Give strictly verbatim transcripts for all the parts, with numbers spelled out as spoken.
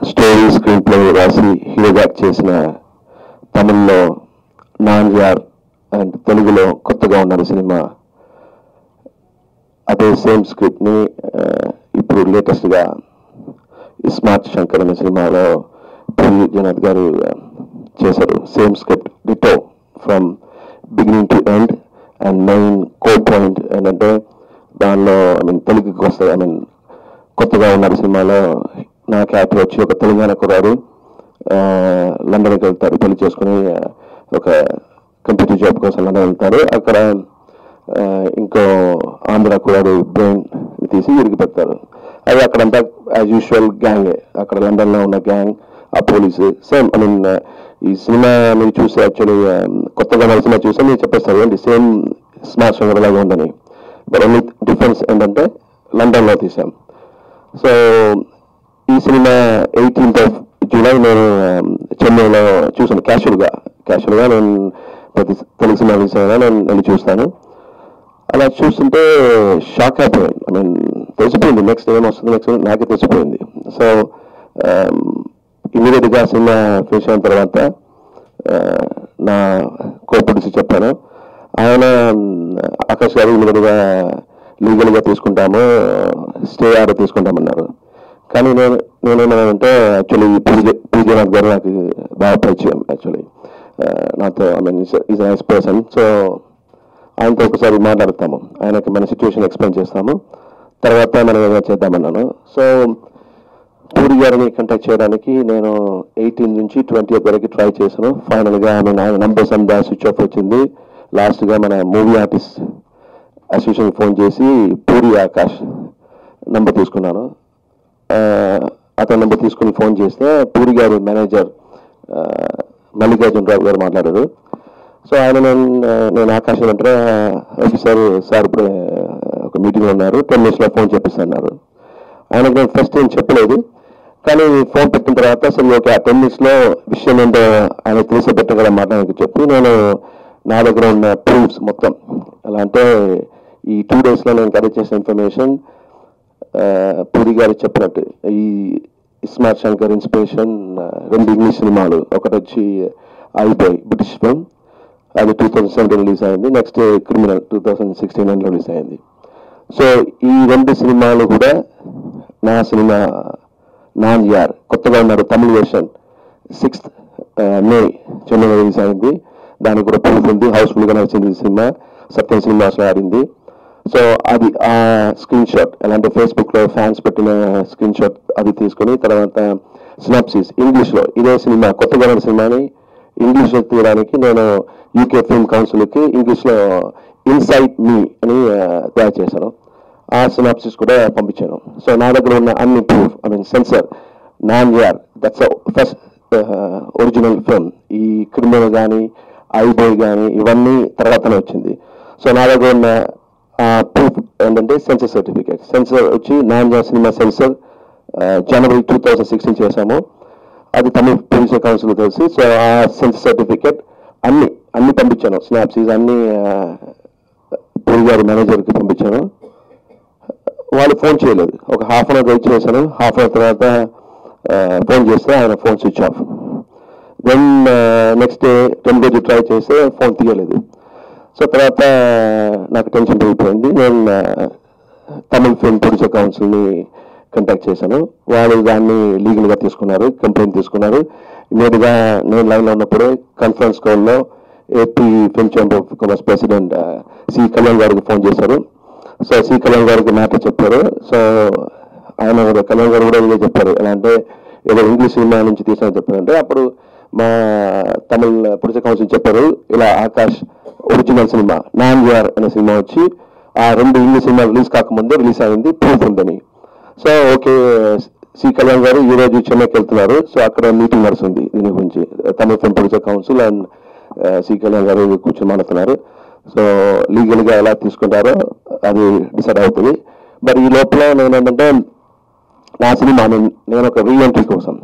Story screen play రాసి హీరోగా act చేసిన తమిళ్లో నాన్యార్ అండ్ తెలుగులో కొత్తగా ఉన్న సినిమా అదే సేమ్ స్క్రిప్ట్ని ఇప్పుడు లేటెస్ట్గా స్మార్ట్ శంకర్ అనే సినిమాలో పూరి జగన్నాథ్ గారు చేశారు. Same script ditto from beginning to end. And main కో పాయింట్ ఏంటంటే దానిలో ఐ మీన్ తెలుగుకి వస్తుంది. ఐ మీన్ కొత్తగా ఉన్న సినిమాలో నా క్యారెక్టర్ వచ్చి ఒక తెలంగాణ కుర్రాడు లండన్కి వెళ్తారు, పెళ్లి చేసుకుని ఒక కంప్యూటర్ జాబ్ కోసం లండన్ వెళ్తారు. అక్కడ ఇంకో ఆంధ్ర కుర్రాడు బ్రెయిన్ తీసి ఇరిగి పెడతారు. అది అక్కడంతా యాజ్ యూజువల్ గ్యాంగే, అక్కడ లండన్లో ఉన్న గ్యాంగ్, ఆ పోలీసు సేమ్. ఐ మీన్ ఈ సినిమా మీరు చూసి యాక్చువల్లీ కొత్తగా మన సినిమా చూస్తే మీరు చెప్పేస్తారు ఏంటి సేమ్ స్మార్ట్ శంకర్ లాగా ఉందని. బట్ ఓన్లీ డిఫరెన్స్ ఏంటంటే లండన్లో తీసాం. సో ఈ సినిమా ఎయిటీన్త్ ఆఫ్ జూలై నేను చెన్నైలో చూసాను. క్యాషువల్గా క్యాషువల్గా నేను ప్రతి తెలుగు సినిమా తీసాను, నేను వెళ్ళి చూస్తాను. అలా చూస్తుంటే షాక్ అయిపోయాను. ఐ మీన్ తెలిసిపోయింది నెక్స్ట్ ఏం వస్తుంది నెక్స్ట్ నాకే తెలిసిపోయింది. సో ఇమీడియట్గా సినిమా ఫినిష్ అయిన తర్వాత నా కో ప్రొడ్యూసర్ చెప్పాను. ఆయన ఆకాష్ గారు ఇమీడియట్గా లీగల్గా తీసుకుంటాము, స్టే ఆర్డర్ తీసుకుంటామన్నారు. కానీ నేను నేనేమన్నానంటే యాక్చువల్లీ పూరి పూరి జగన్నాథ్ గారు నాకు బాగా పరిచయం యాక్చువల్లీ నాతో. I mean is nice person. So ఆయనతో ఒకసారి మాట్లాడతాము, ఆయనకి మన సిచ్యువేషన్ ఎక్స్ప్లెయిన్ చేస్తాము, తర్వాత మనం ఏదైనా చేద్దామన్నాను. సో పూరి గారిని కాంటాక్ట్ చేయడానికి నేను ఎయిటీన్ నుంచి ట్వంటీ వరకు ట్రై చేశాను. ఫైనల్గా ఐ మీన్ ఆయన నంబర్స్ అంతా స్విచ్ ఆఫ్ వచ్చింది. లాస్ట్గా మన మూవీ ఆర్టిస్ట్ అసోసియేషన్ ఫోన్ చేసి పూరి ఆకాష్ నంబర్ తీసుకున్నాను. అతని నెంబర్ తీసుకుని ఫోన్ చేస్తే పూరి గారు మేనేజర్ మల్లికార్జున రావు గారు మాట్లాడారు. సో ఆయన నేను నేను ఆకాశం అంటే ఓకే సార్ సార్ ఇప్పుడే ఒక మీటింగ్లో ఉన్నారు, టెన్ మినిట్స్లో ఫోన్ చెప్పిస్తున్నారు. ఆయనకు నేను ఫస్ట్ ఏం చెప్పలేదు, కానీ ఫోన్ పెట్టిన తర్వాత సరే ఓకే ఆ టెన్ మినిట్స్లో విషయం ఏంటో ఆయన తెలిసి పెట్టగల మాట నాకు చెప్పి నేను నా దగ్గర ఉన్న ప్రూఫ్స్ మొత్తం ఎలా అంటే ఈ టూ డేస్లో నేను కలెక్ట్ చేసిన ఇన్ఫర్మేషన్ పూరి గారు చెప్పినట్టు ఈ స్మార్ట్ శంకర్ ఇన్స్పిరేషన్ రెండు ఇంగ్లీష్ సినిమాలు, ఒకటి వచ్చి ఐబాయ్ బ్రిటిష్ ఫిల్మ్, అది టూ థౌజండ్ సెవెంటీన్ రిలీజ్ అయింది. Next criminal two thousand sixteen release అయింది. సో ఈ రెండు సినిమాలు కూడా నా సినిమా నాన్యార్ కొత్తగా ఉన్నారు తమిళ వెర్షన్ సిక్స్త్ మే చెన్నైలో రిలీజ్ అయింది. దానికి కూడా ప్రూఫ్ ఉంది, హౌస్ఫుల్గా నడిచింది ఈ సినిమా, సత్యం సినిమాస్లో ఆడింది. సో అది ఆ స్క్రీన్ షాట్ ఎలా అంటే ఫేస్బుక్లో ఫ్యాన్స్ పెట్టిన స్క్రీన్ షాట్ అది తీసుకొని తర్వాత సినాప్సిస్ ఇంగ్లీష్లో ఇదే సినిమా కొత్తగా ఉన్న సినిమాని ఇంగ్లీష్లో తీయడానికి నేను యూకే ఫిల్మ్ కౌన్సిల్కి ఇంగ్లీష్లో ఇన్సైట్ మీ అని తయారు చేశాను. ఆ సినాప్సిస్ కూడా పంపించాను. సో నా దగ్గర ఉన్న అన్ని proof I mean censor Nanyar that's first original film. ఈ క్రిమినల్ కానీ ఐబాయ్ కానీ ఇవన్నీ తర్వాతనే వచ్చింది. సో నా దగ్గర ఉన్న ప్రూఫ్ ఏంటంటే సెన్సర్ సర్టిఫికేట్. సెన్సర్ వచ్చి నాన్యార్ సినిమా సెన్సర్ జనవరి టూ థౌజండ్ సిక్స్టీన్ చేశాము, అది తమిళ ప్రొడ్యూసర్ కౌన్సిల్ తెలిసి. సో ఆ సెన్సర్ సర్టిఫికేట్ అన్ని అన్ని పంపించాను, స్నాప్సీస్ అన్ని పూరి గారి మేనేజర్కి పంపించాను. వాళ్ళు ఫోన్ చేయలేదు. ఒక హాఫ్ అన్ అవర్ వెయిట్ చేశాను. హాఫ్ అన్ అవర్ తర్వాత ఫోన్ చేస్తే ఆయన phone switch off. Then next day ten రోజు ట్రై చేస్తే ఫోన్ తీయలేదు. సో తర్వాత నాకు టెన్షన్ పెరిగిపోయింది. నేను తమిళ ఫిల్మ్ ప్రొడ్యూసర్ కౌన్సిల్ని కాంటాక్ట్ చేశాను. వాళ్ళు దాన్ని లీగల్గా తీసుకున్నారు, కంప్లైంట్ తీసుకున్నారు. ఇమీడియట్గా నేను లైన్లో ఉన్నప్పుడు కాన్ఫరెన్స్ కాల్లో AP film chamber of commerce president C Kalyan గారికి ఫోన్ చేశారు. సో సి కళ్యాణ్ గారికి మ్యాటర్ చెప్పారు. సో ఆయన కళ్యాణ్ గారు కూడా ఇదే చెప్పారు, ఎలా అంటే ఏదో ఇంగ్లీష్ సినిమా నుంచి తీసానని చెప్పారంటే అప్పుడు మా తమిళ ప్రొడ్యూసర్ కౌన్సిల్ చెప్పారు ఇలా ఆకాష్ ఒరిజినల్ సినిమా నాన్యార్ అనే సినిమా వచ్చి ఆ రెండు ఇంగ్లీష్ సినిమా రిలీజ్ కాకముందే రిలీజ్ అయింది, ప్రూఫ్ ఉందని. సో ఓకే సి కళ్యాణ్ గారు ఈ రోజు చెన్నైకి వెళ్తున్నారు. సో అక్కడ మీటింగ్ నడుస్తుంది దీని గురించి, Tamil film producer council and C Kalyan గారు కూర్చొని మాట్లాడుతున్నారు. సో లీగల్గా ఎలా తీసుకుంటారో అది డిసైడ్ అవుతుంది. మరి ఈ లోపల నేను ఏంటంటే నా సినిమా నేను ఒక రీఎంట్రీ కోసం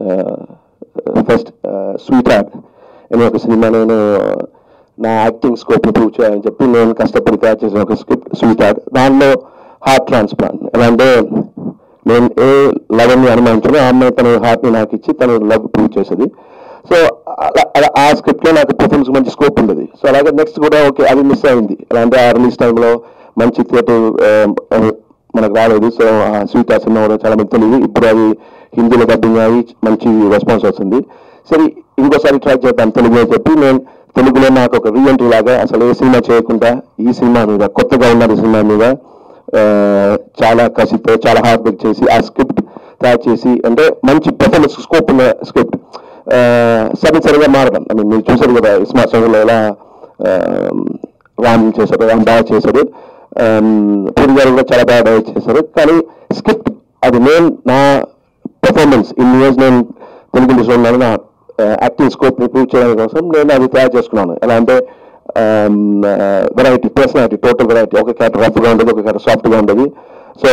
ఫస్ట్ స్వీట్ హార్ట్ అనే ఒక సినిమా నేను నా యాక్టింగ్ స్కోప్ ప్రూవ్ చేయాలని చెప్పి నేను కష్టపడి తయారు చేసిన ఒక స్క్రిప్ట్ స్వీట్ హార్ట్. దానిలో హార్ట్ ట్రాన్స్ప్లాంట్ ఎలా అంటే నేను ఏ లవ్ని అనుమానించానో ఆ అమ్మాయి తన హార్ట్ని నాకు ఇచ్చి తను లవ్ ప్రూవ్ చేసేది. సో అలా ఆ స్క్రిప్ట్లో నాకు పర్ఫార్మెన్స్ మంచి స్కోప్ ఉండేది. సో అలాగే నెక్స్ట్ కూడా ఓకే అది మిస్ అయింది. ఎలా అంటే ఆ రిలీజ్ టైంలో మంచి థియేటర్ మనకు రాలేదు. సో ఆ స్వీట్ ఆ సినిమా కూడా చాలా మంది తెలియదు. ఇప్పుడు అది హిందీలో డబ్బింగ్ అయ్యి మంచి రెస్పాన్స్ వస్తుంది. సరే ఇంకోసారి ట్రై చేద్దాం తెలుగులో చెప్పి నేను తెలుగులో నాకు ఒక రీఎంట్రీ లాగా అసలు ఏ సినిమా చేయకుండా ఈ సినిమా మీద కొత్తగా ఉన్న సినిమా మీద చాలా కసితో చాలా హార్డ్ వర్క్ చేసి ఆ స్క్రిప్ట్ తయారు చేసి అంటే మంచి పర్ఫార్మెన్స్ స్కోప్ ఉన్న స్క్రిప్ట్ సరి సరిగా మారడం. ఐ మీన్ మీరు చూసారు కదా స్మార్ట్ సంఘంలో ఎలా రామ్ చేశారు, రామ్ బాగా చేశారు, పూరి గారు కూడా చాలా బాగా డైరెక్ట్ చేశారు. కానీ స్క్రిప్ట్ అది నేను నా పర్ఫార్మెన్స్ ఇన్ని ఇయర్స్ నేను తెలుగు ఇండస్ట్రీలో ఉన్నాను, నా యాక్టింగ్ స్కోప్ ఇంప్రూవ్ చేయడానికి కోసం నేను అది తయారు చేసుకున్నాను. ఎలా అంటే వెరైటీ పర్సనాలిటీ టోటల్ వెరైటీ. ఒక క్యారెక్టర్ రఫ్గా ఉండదు, ఒక క్యారెక్టర్ సాఫ్ట్గా ఉండదు. సో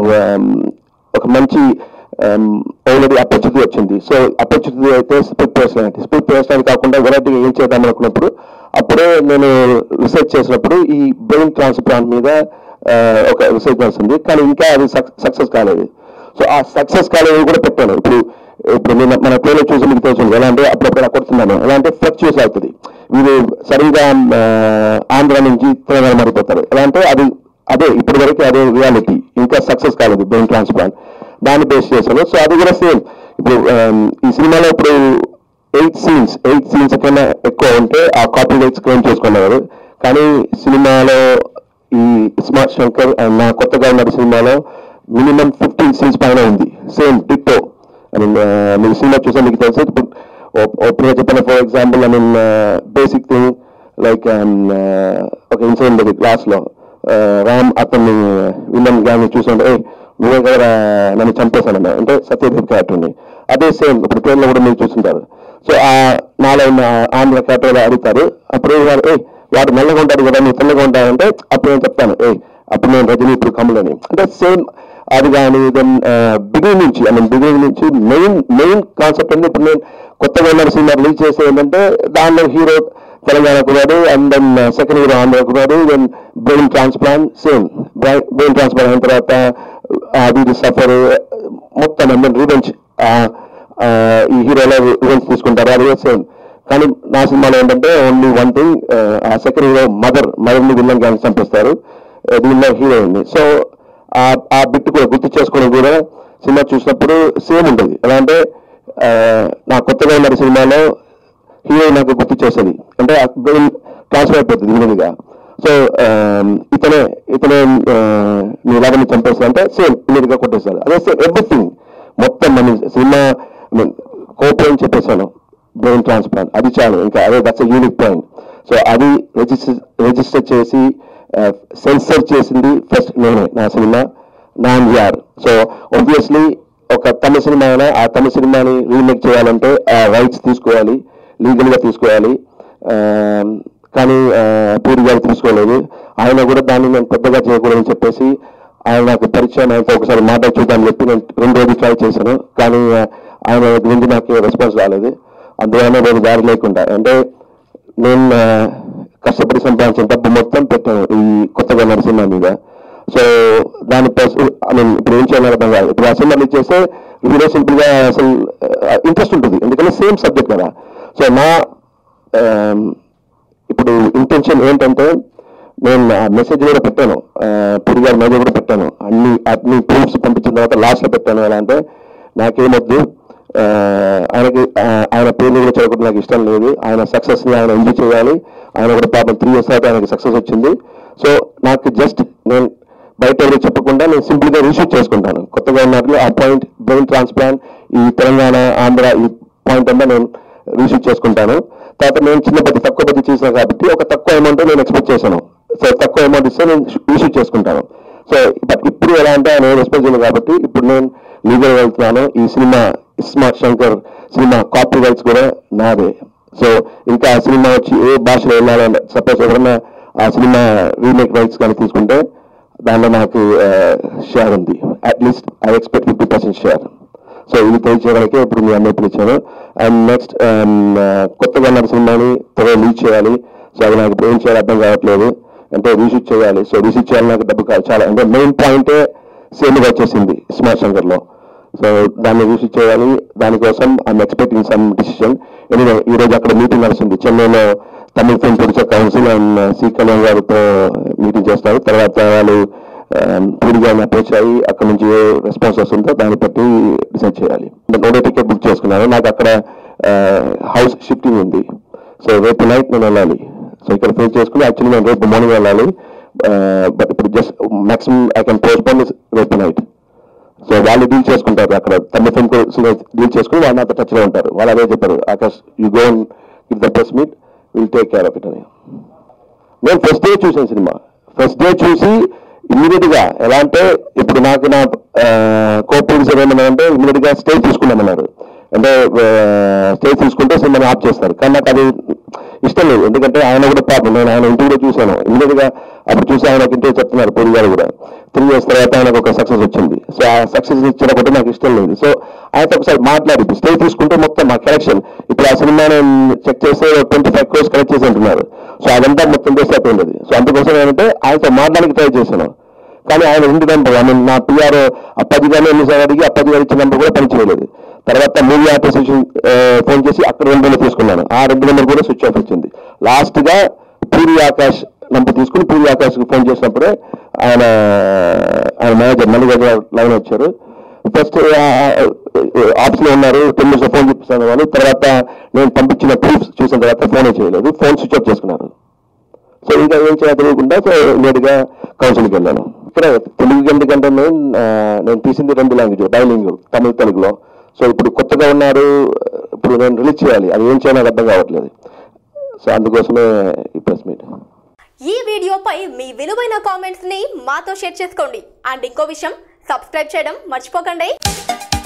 ఒక మంచి ఆల్రెడీ అపరిచితి వచ్చింది. సో అపరిచితి అయితే స్ప్లిట్ పర్సనాలిటీ స్ప్లిట్ పర్సనాలిటీ కాకుండా వెరైటీగా ఏం చేద్దాం అనుకున్నప్పుడు అప్పుడే నేను రీసెర్చ్ చేసినప్పుడు ఈ బ్రెయిన్ ట్రాన్స్ప్లాంట్ మీద ఒక రీసెర్చ్ వస్తుంది. కానీ ఇంకా అది సక్సెస్ కాలేదు. సో ఆ సక్సెస్ కాలేదు కూడా పెట్టాను. ఇప్పుడు ఇప్పుడు నేను మన ప్లేలో చూసి మీకు తెలుస్తుంది ఎలా అంటే అప్పుడప్పుడు అలా కొడుతున్నాను. ఎలా అంటే ఫ్లక్చుయేట్ అవుతుంది. వీళ్ళు సరిగ్గా ఆంధ్ర నుంచి తెలంగాణ మారిపోతారు. ఎలా అంటే అది అదే ఇప్పటి వరకు అదే రియాలిటీ, ఇంకా సక్సెస్ కాలేదు బ్రెయిన్ ట్రాన్స్ప్లాంట్. దాన్ని బేస్ చేశాను. సో అది కూడా సేమ్. ఇప్పుడు ఈ సినిమాలో ఇప్పుడు ఎయిట్ సీన్స్ ఎయిట్ సీన్స్ కన్నా ఎక్కువ ఉంటే ఆ కాపీ రైట్స్ క్లెయిమ్ చేసుకున్నారు. కానీ సినిమాలో ఈ స్మార్ట్ శంకర్ అండ్ నా కొత్తగా ఉన్న సినిమాలో మినిమం ఫిఫ్టీన్ సీన్స్ పైన ఉంది. Same ditto. ఐ మీన్ మీరు సినిమా చూసా మీకు తెలుసు. ఇప్పుడు చెప్పిన for example I mean basic thing like ఒక ఇన్సిడెంట్ ఉంది క్లాస్లో. రామ్ అతన్ని విలన్ గ్యాంగ్ చూసాడు, ఏ నువ్వే కదా నన్ను చంపేశానన్నా అంటే సత్యదేవ్ క్యారెక్టర్ని. అదే సేమ్ ఇప్పుడు ట్రైన్లో కూడా మీరు చూస్తుంటారు. సో ఆ నాలో ఉన్న ఆంధ్ర క్యారెక్టర్ అడుగుతారు. అప్పుడు ఏ వాడు నల్లగా ఉంటాడు కదా నువ్వు తెల్లగా ఉంటాడంటే అప్పుడు నేను చెప్తాను ఏ అప్పుడు నేను రజనీ ఇప్పుడు కమలని అంటే సేమ్ అది. కానీ దెన్ బిగినింగ్ నుంచి ఐ మీన్ బిగినింగ్ నుంచి మెయిన్ మెయిన్ కాన్సెప్ట్ అంటే ఇప్పుడు నేను కొత్తగా ఉన్న సినిమా రిలీజ్ చేసే ఏంటంటే దానిలో హీరో తెలంగాణ కురాడు and then second hero Andhra కురాడు, then brain transplant same brain transplant అయిన తర్వాత అది సఫర్ మొత్తం అండ్ దెన్ రివెంజ్ ఈ హీరోలో రివెంజ్ తీసుకుంటారు అది సేమ్. కానీ నా సినిమాలో ఏంటంటే ఓన్లీ వన్ థింగ్, ఆ సెకండ్ హీరో మదర్ మదర్ని విలన్ గ్యాంగ్ చంపేస్తారు, దీనిలో హీరోయిన్ని. సో ఆ బిట్ కూడా గుర్తు చేసుకోవడం కూడా సినిమా చూసినప్పుడు సేమ్ ఉంటుంది. ఎలా అంటే నా కొత్తగా ఉన్న సినిమాలో హీరోయిన్ నాకు గుర్తు చేసేది అంటే బ్రెయిన్ ట్రాన్స్ఫర్ అయిపోతుంది విలన్గా. సో ఇతనే ఇతనే నీ లాగాన్ని చంపేస్తారు అంటే సేమ్ ఇమీడియట్గా కొట్టేస్తారు. అదే సేమ్ ఎవ్రీథింగ్ మొత్తం మన సినిమా కోపం చెప్పేశాను బ్రెయిన్ ట్రాన్స్ప్లాంట్ అది చాలు ఇంకా అదే that's a unique point. So అది రిజిస్టర్ రిజిస్టర్ చేసి సెన్సర్ చేసింది ఫస్ట్ నేనే నా సినిమా నాన్యార్. సో ఆబ్వియస్లీ ఒక తమిళ సినిమా అయినా ఆ తమిళ సినిమాని రీమేక్ చేయాలంటే ఆ రైట్స్ తీసుకోవాలి, లీగల్గా తీసుకోవాలి. కానీ పూరి గారు తీసుకోలేదు. ఆయన కూడా దాన్ని నేను పెద్దగా చేయకూడదని చెప్పేసి ఆయన నాకు పరిచయం ఆయనతో ఒకసారి మాట చూద్దామని చెప్పి నేను రెండు రోజులు ట్రై చేశాను. కానీ ఆయన గురించి నాకు రెస్పాన్స్ రాలేదు. అందువల్ల నేను దారి లేకుండా అంటే నేను కష్టపడి సంపాదించిన డబ్బు మొత్తం పెట్టాను ఈ కొత్తగా ఉన్న సినిమా మీద. సో దాని ఐ మీన్ ఇప్పుడు ఏం చేయాలని అర్థం కాదు. ఇప్పుడు ఆ సినిమా రిలీజ్ చేస్తే వీడియో సింపుల్గా అసలు ఇంట్రెస్ట్ ఉంటుంది ఎందుకంటే సేమ్ సబ్జెక్ట్ కదా. సో నా ఇప్పుడు ఇంటెన్షన్ ఏంటంటే నేను మెసేజ్ కూడా పెట్టాను, పూరి గారి మెసేజ్ కూడా పెట్టాను, అన్ని అన్ని ప్రూఫ్స్ పంపించిన తర్వాత లాస్ట్లో పెట్టాను. ఎలా అంటే నాకేమొద్దు, ఆయనకి ఆయన పేరు కూడా చదవకుండా నాకు ఇష్టం లేదు, ఆయన సక్సెస్ని ఆయన ఎంజాయ్ చేయాలి. ఆయన కూడా పాపం త్రీ ఇయర్స్ తర్వాత ఆయనకి సక్సెస్ వచ్చింది. సో నాకు జస్ట్ నేను బయట ఎవరు చెప్పకుండా నేను సింపుల్గా రీషూట్ చేసుకుంటాను కొత్తగా ఉన్నట్లు ఆ పాయింట్ బ్రెయిన్ ట్రాన్స్ప్లాంట్ ఈ తెలంగాణ ఆంధ్ర ఈ పాయింట్ అంతా నేను రీషూట్ చేసుకుంటాను. తర్వాత నేను చిన్న బడ్జెట్ తక్కువ బడ్జెట్ చేసాను కాబట్టి ఒక తక్కువ అమౌంట్ నేను ఎక్స్పెక్ట్ చేశాను. సో తక్కువ అమౌంట్ ఇస్తే నేను రీషూట్ చేసుకుంటాను. సో బట్ ఇప్పుడు ఎలా అంటే ఆయన రెస్పాన్స్ చేయలేదు కాబట్టి ఇప్పుడు నేను లీగల్ వెళ్తున్నాను. ఈ cinema smart Shankar cinema copy rights కూడా నాదే. సో ఇంకా ఆ సినిమా వచ్చి ఏ భాషలో వెళ్ళాలంటే సపోజ్ ఎవరైనా ఆ సినిమా రీమేక్ రైట్స్ కానీ తీసుకుంటే దాంట్లో నాకు షేర్ ఉంది. At least I expect fifty percent share. So ఇది తెలియచేయడానికి ఇప్పుడు మీ అందరూ పిలిచాను. అండ్ నెక్స్ట్ కొత్తగా ఉన్న సినిమాని త్వరగా రిలీజ్ చేయాలి. సో అది నాకు ఏం చేయాలి అర్థం కావట్లేదు. అంటే రీషూట్ చేయాలి. సో రీషూట్ చేయాలి నాకు డబ్బు కాదు చాలా. అంటే మెయిన్ పాయింటే సేమ్గా వచ్చేసింది స్మార్ట్ శంకర్లో. సో దాన్ని చూసి చేయాలి, దానికోసం I'm expecting some decision. Anyway ఈరోజు అక్కడ మీటింగ్ నడుస్తుంది చెన్నైలో, Tamil film producer council and C Kalyan గారితో మీటింగ్ చేస్తారు. తర్వాత వాళ్ళు పూర్తిగా అప్రోచ్ అయ్యి అక్కడ నుంచి ఏ రెస్పాన్స్ వస్తుందో దాన్ని బట్టి డిసైడ్ చేయాలి. నోడే టికెట్ బుక్ చేసుకున్నాను, నాకు అక్కడ హౌస్ షిఫ్టింగ్ ఉంది. సో రేపు నైట్ నేను వెళ్ళాలి. సో ఇక్కడ ఫేస్ చేసుకుని యాక్చువల్లీ నేను రేపు మార్నింగ్ వెళ్ళాలి, బట్ ఇప్పుడు just maximum I can postpone రేపు నైట్. సో వాళ్ళు డీల్ చేసుకుంటారు అక్కడ, తమిళ ఫిల్మ్ డీల్ చేసుకుని వాళ్ళు నాతో టచ్లో ఉంటారు. వాళ్ళు అదే చెప్పారు, Akash you go and if the press meet will take care of it అని. నేను ఫస్ట్ డే చూసాను సినిమా. ఫస్ట్ డే చూసి ఇమ్మీడియట్ గా ఎలా అంటే, ఇప్పుడు నాకు నా కో ప్రొడ్యూసర్ ఏమన్నా అంటే ఇమ్మీడియట్ గా స్టేజ్ తీసుకున్నామన్నారు. అంటే స్టేజ్ తీసుకుంటే సినిమాని ఆఫ్ చేస్తారు, కానీ నాకు అది ఇష్టం లేదు. ఎందుకంటే ఆయన కూడా పాపం, నేను ఆయన ఇంటి కూడా చూశాను ఇమ్మీడియట్ గా. అప్పుడు చూసి ఆయన ఒక ఇంటి చెప్తున్నారు పూరి గారు కూడా, త్రీ ఇయర్స్ తర్వాత ఆయనకు ఒక సక్సెస్ వచ్చింది. సో ఆ సక్సెస్ ఇచ్చిన కూడా నాకు ఇష్టం లేదు. సో ఆయనతో ఒకసారి మాట్లాడి స్టేజ్ తీసుకుంటే మొత్తం మా కలెక్షన్ ఇప్పుడు ఆ సినిమా నేను చెక్ చేస్తే ట్వంటీ ఫైవ్ క్రోర్స్ కలెక్ట్ చేసి అంటున్నారు. సో అదంతా మొత్తం చేస్తే అయిపోయింది. సో అందుకోసం ఏంటంటే ఆయనతో మాట్లాడడానికి ట్రై చేశాను, కానీ ఆయన ఇంటి నెంబర్ ఐ మీన్ నా పిఆర్ అప్పాజీ గారిని ఎన్నిసార్లు అడిగి అప్పాజీ గారు ఇచ్చిన నెంబర్ కూడా పనిచేయలేదు. తర్వాత మూవీ అసోసియేషన్ ఫోన్ చేసి అక్కడ రెండు నెంబర్ తీసుకున్నాను, ఆ రెండు నెంబర్ కూడా స్విచ్ ఆఫ్ వచ్చింది. లాస్ట్ గా పూరి ఆకాష్ నెంబర్ తీసుకుని పూరి ఆకాష్ ఫోన్ చేసినప్పుడే ఆయన ఆయన మేనేజర్ మళ్ళీ దగ్గర లైన్ వచ్చారు. ఫస్ట్ ఆఫీస్ లో ఉన్నారు, టెన్ మినిట్స్ ఫోన్ చూపిస్తాను వాళ్ళు. తర్వాత నేను పంపించిన ప్రూఫ్స్ చూసిన తర్వాత ఫోనే చేయలేదు, ఫోన్ స్విచ్ ఆఫ్ చేసుకున్నారు. సో ఇంకా ఏం చేయాలి తెలియకుండా సో ఇమీడియట్ గా కౌన్సిల్కి వెళ్ళాను. ఇక్కడ తెలుగు ఎందుకంటే నేను తీసింది రెండు లాంగ్వేజ్, డైలింగ్ తమిళ తెలుగులో. సో ఇప్పుడు కొత్తగా ఉన్నారు, ఇప్పుడు నేను రిలీజ్ చేయాలి, అది ఏం చేయాలో అర్థం కావట్లేదు. సో అందుకోసమే ఈ ప్రెస్ మీట్. ఈ వీడియోపై మీ విలువైన కామెంట్స్ ని మాతో షేర్ చేసుకోండి. అండ్ ఇంకో విషయం, సబ్స్క్రైబ్ చేయడం మర్చిపోకండి.